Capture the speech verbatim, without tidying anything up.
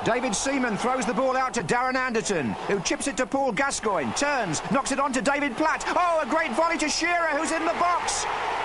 David Seaman throws the ball out to Darren Anderton, who chips it to Paul Gascoigne, turns, knocks it on to David Platt. Oh, a great volley to Shearer, who's in the box.